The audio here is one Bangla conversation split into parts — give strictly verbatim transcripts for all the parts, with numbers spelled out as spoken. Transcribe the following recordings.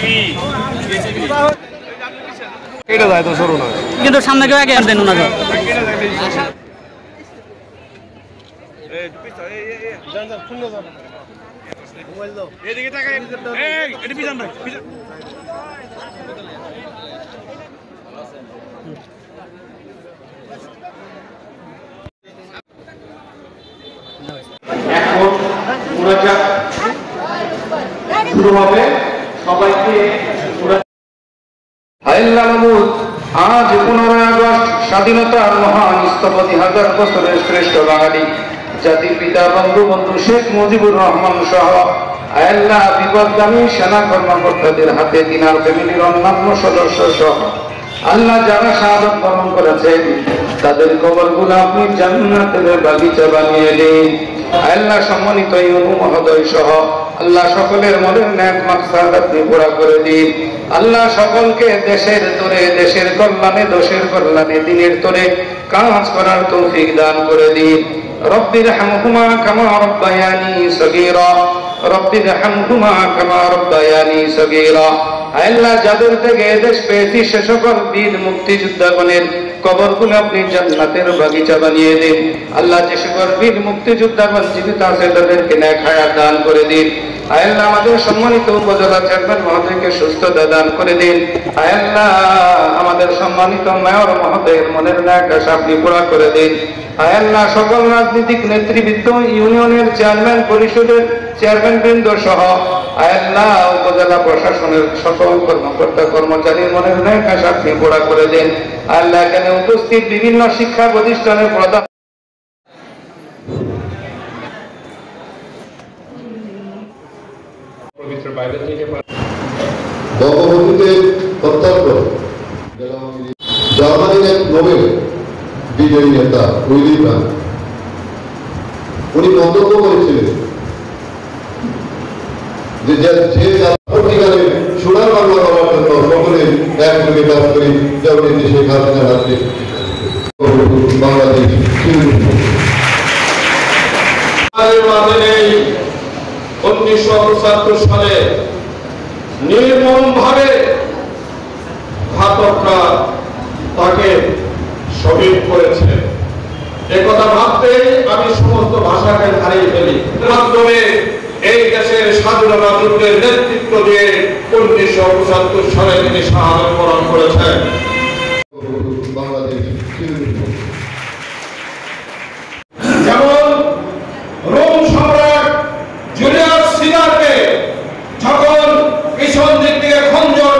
এটা যায় তো সরু না কিন্তু সামনে কেউ আগে দেন ওনাকে এদিকে তাকাই এই এটা পিছন ভাই পিছন এখন মুনাজাত শুরু হবে সবাইকে আল্লাহ মাহমুদ আজ পনেরোই আগস্ট স্বাধীনতার মহান স্থপতি হাজার বছরের শ্রেষ্ঠ বাঙালি জাতির পিতা বঙ্গবন্ধু শেখ মুজিবুর রহমান সহ আল্লাহ বিপদগামী সেনা কর্মকর্তাদের হাতে তিনার ফ্যামিলির অন্যান্য সদস্য সহ আল্লাহ যারা শাহাদাত বরণ করেছেন তাদের কবরগুলো আপনি জান্নাতের বাগিচা বানিয়ে দিন। আল্লাহ সম্মানিত ইউনু মহোদয় সহ আল্লাহ সকলের মনের নেক মাকসাদ আপনি পুরা করে দিন। আল্লাহ সকলকে দেশের তোরে দেশের কল্যাণে দোষের কল্যাণে দিনের তোরে কাজ করার তৌফিক দান করে দিন। রব্বির হামহুমা কামা রব্বায়ানি সগীরা রব্বির হামহুমা কামা রব্বায়ানি সগীরা। আল্লাহ যাদের থেকে দেশ পেয়েছি সে সকল বীর মুক্তিযোদ্ধাগণের কবরগুলো আপনি জান্নাতের বাগিচা বানিয়ে দিন। আল্লাহ যে সকল বীর মুক্তিযোদ্ধাগণ জীবিত আছে তাদেরকে নেক হায়াত দান করে দিন। আল্লাহ আমাদের সম্মানিত উপজেলা চেয়ারম্যান মহোদয়কে সুস্থতা দান করে দিন। আল্লাহ আমাদের সম্মানিত মেয়র মহোদয়ের মনের নেক আশা আপনি পুরা করে দিন। আল্লাহ সকল রাজনৈতিক নেতৃবৃন্দ ইউনিয়নের চেয়ারম্যান পরিষদের চেয়ারম্যান বৃন্দ সহ আল্লাহ উপজেলা প্রশাসনের সকল কর্মকর্তা কর্মচারীর মনের নেক আশা আপনি পুরা করে দিন। আল্লাহ এখানে উপস্থিত বিভিন্ন শিক্ষা প্রতিষ্ঠানের প্রধান পবিত্র বাইবেল থেকে বঙ্গবন্ধুকে প্রত্যক্ষ জার্মানির এক নোবেল বিজয়ী নেতা উইলি ব্রান্ট উনি মন্তব্য করেছিলেন যে পত্রিকারে সোনার বাংলা করার জন্য সকলে একযোগে কাজ করি যেমন শেখ হাসিনার হাতে বাংলাদেশ উনিশশো পঁচাত্তর সালে নির্মম ভাবে ঘাতকরা তাকে শহীদ করেছে। একথা ভাবতে আমি সমস্ত ভাষাকে হারিয়ে ফেলি। মাধ্যমে এই দেশের স্বাধীনতা যুদ্ধের নেতৃত্ব দিয়ে উনিশশো পঁচাত্তর সালে তিনি শাহাদাত বরণ করেছেন। যেমন রোম সম্রাট জুলিয়াস সিজারকে যখন পিছন দিক থেকে খঞ্জর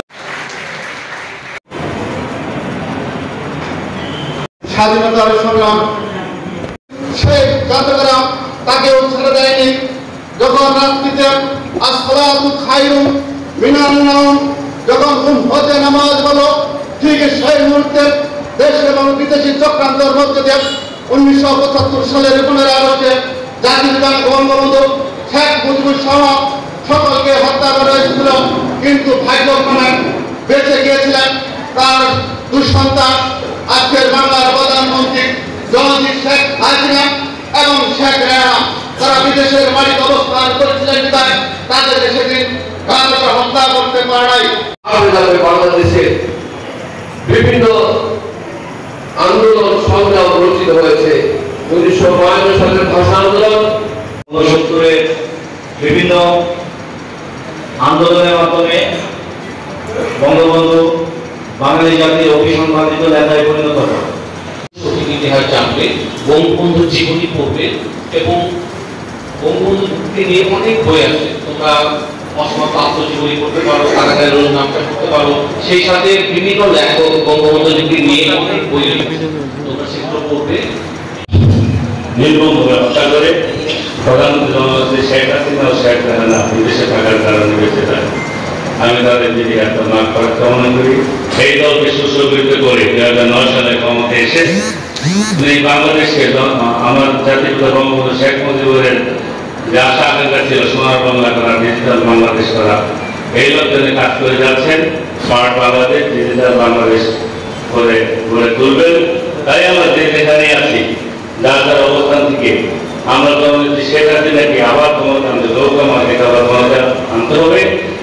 স্বাধীনতার সংগ্রাম সেই জাতকরা তাকেও ছেড়ে দেয়নি। যখন রাত্রিতে আসসালাতু খায়রুম মিনান নাওম যখন উম্মতে নামাজ বলো ঠিক সেই মুহূর্তে দেশ এবং বিদেশি চক্রান্তের মধ্যে দিয়ে উনিশশো পঁচাত্তর সালের পনেরোই আগস্টে জাতির পিতা বঙ্গবন্ধু শেখ মুজিবুর সহ সকলকে হত্যা করা হয়েছিল। কিন্তু ভাগ্যক্রমে বেঁচে গিয়েছিলেন তার দুঃসন্তান আজকের বাংলার প্রধানমন্ত্রী জননেত্রী শেখ হাসিনা এবং শেখ রেহানা। তারা বিদেশের বাড়িতে অবস্থান করেছিলেন বিধায় তাদেরকে সেদিন গান্ধীকে হত্যা করতে পারে নাই। বাংলাদেশে বিভিন্ন আন্দোলন সংগ্রাম রচিত হয়েছে। উনিশশো বায়ান্ন সালের ভাষা আন্দোলন সত্তরে বিভিন্ন আন্দোলনের মাধ্যমে বঙ্গবন্ধু বাঙালি জাতির অভিসংবাদিত নেতায় পরিণত হয়। সঠিক ইতিহাস জানবে, বঙ্গবন্ধুর জীবনী পড়বে এবং বঙ্গবন্ধুকে নিয়ে অনেক বই আছে। তোমরা অসমাপ্ত আত্মজীবনী পড়তে পারো, কারাগারের নামটা পড়তে পারো। সেই সাথে বিভিন্ন লেখক বঙ্গবন্ধুকে নিয়ে অনেক বই লিখেছে, তোমরা সেগুলো পড়বে। নির্মম হত্যা করে প্রধানমন্ত্রী জননেত্রী শেখ হাসিনা ও শেখ রেহানা বিদেশে থাকার কারণে বেঁচে যায়। আমি তাদের যদি একটা মাঠ করার কামনা করি। এই দলকে সুসংগঠিত করে দুই হাজার নয় সালে ক্ষমতা এসে এই বাংলাদেশকে আমার জাতির পিতা বঙ্গবন্ধু শেখ মুজিবুরের যে আশা আকাঙ্ক্ষা ছিল সোনার বাংলা করা, ডিজিটাল বাংলাদেশ করা, এই লক্ষ্যে কাজ করে যাচ্ছেন। স্মার্ট বাংলাদেশ, ডিজিটাল বাংলাদেশ করে গড়ে তুলবেন। তাই আমরা যে যেখানে আছি যার যার অবস্থান থেকে আমরা জননেত্রী শেখ হাসিনাকে আবার ক্ষমতা আনতে, লোক আমাকে আবার ক্ষমতা আনতে হবে।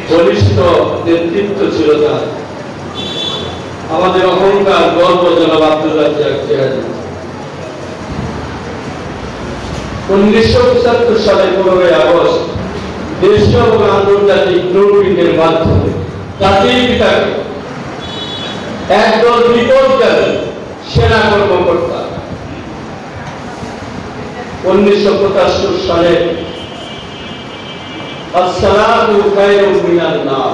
বলিষ্ঠ নেতৃত্ব ছিল তার। আমাদের অহংকার গর্ব জনাব আব্দুল রাজ্জাক চেহারি উনিশশো পঁচাত্তর সালে পনেরোই আগস্ট দেশীয় এবং আন্তর্জাতিক ব্লুপ্রিন্টের মাধ্যমে জাতির পিতাকে একদল বিপদগামী সেনা কর্মকর্তা উনিশশো পঁচাত্তর সালে আসসালাতু খায়রুম মিনান নাম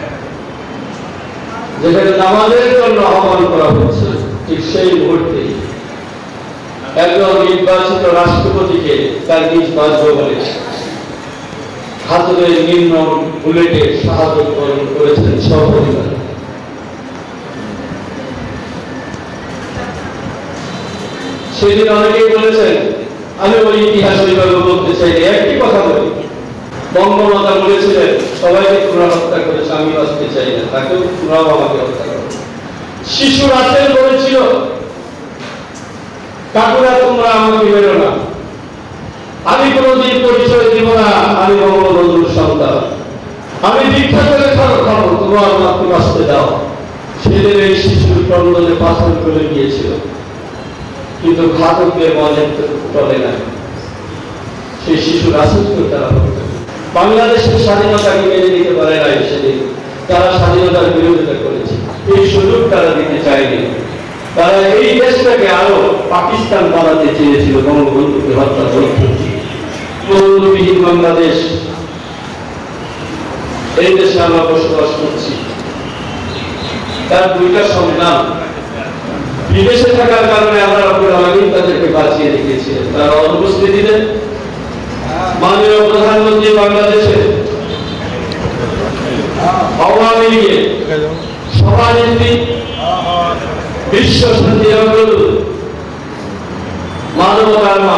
যেখানে নামাজের জন্য আহ্বান করা হচ্ছে, ঠিক সেই মুহূর্তে একজন নির্বাচিত রাষ্ট্রপতিকে তার নিজ বাসভবনে হাতুড়ে নিম্ন বুলেটে সাহায্য করেছেন সপরিবার। সেদিন অনেকেই বলেছেন, আমি ওই ইতিহাস ওইভাবে বলতে চাই, একটি কথা বলি, বঙ্গমাতা বলেছিলেন সবাইকে তোমরা হত্যা করেছে, আমি বাঁচতে চাই না, তাকেও তোমরাও আমাকে হত্যা করো। শিশু রাসেল বলেছিল, কাকুরা তোমরা আমাকে মেরো না, আমি কোনোদিন পরিচয় দিব না আমি বঙ্গবন্ধুর সন্তান, আমি ভিক্ষা করে খাবো খাবো তোমার আমাকে বাঁচতে দাও। সেদিন এই শিশুর ক্রন্দনে পাথর করে গিয়েছিল, কিন্তু ঘাতকের মনে টলে না, সেই শিশু রাসেলকে তারা বাংলাদেশের স্বাধীনতাকে মেনে নিতে পারে নাই। সেদিন তারা স্বাধীনতার বিরোধিতা করেছে, এই সুযোগ তারা দিতে চায়নি। তারা এই দেশটাকে আরো পাকিস্তান বানাতে চেয়েছিল বঙ্গবন্ধুকে হত্যা করে। বঙ্গবন্ধুবিহীন বাংলাদেশ, এই দেশে আমরা বসবাস করছি। তার দুইটা সন্তান বিদেশে থাকার কারণে আমরা রব্বুল আলামিন তাদেরকে বাঁচিয়ে রেখেছিলেন। তারা অনুপস্থিতিতে মাননীয় প্রধানমন্ত্রী বাংলাদেশে আওয়ামী লীগের সভানেত্রী, বিশ্ব শান্তি অগ্রদূত, মানবতার মা,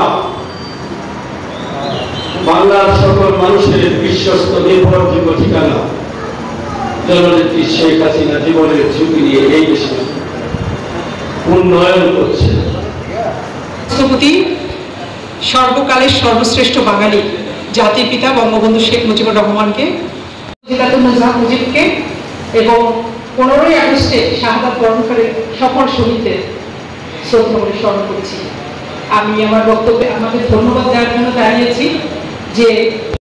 বাংলার সকল মানুষের বিশ্বস্ত নির্ভরযোগ্য ঠিকানা জননেত্রী শেখ হাসিনা জীবনের ঝুঁকি নিয়ে এই দেশে উন্নয়ন করছে। রাষ্ট্রপতি সর্বকালের সর্বশ্রেষ্ঠ বাঙালি জাতির পিতা বঙ্গবন্ধু শেখ মুজিবুর রহমানকে, মুজিবকে এবং পনেরোই আগস্টে শাহাদাত বরণকারী সকল শহীদদের শ্রদ্ধা করে স্মরণ করছি। আমি আমার বক্তব্যে আমাকে ধন্যবাদ দেওয়ার জন্য দাঁড়িয়েছি যে